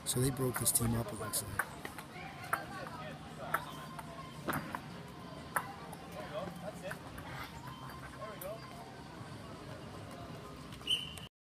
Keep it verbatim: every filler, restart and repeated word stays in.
So they broke this team up, it looks like.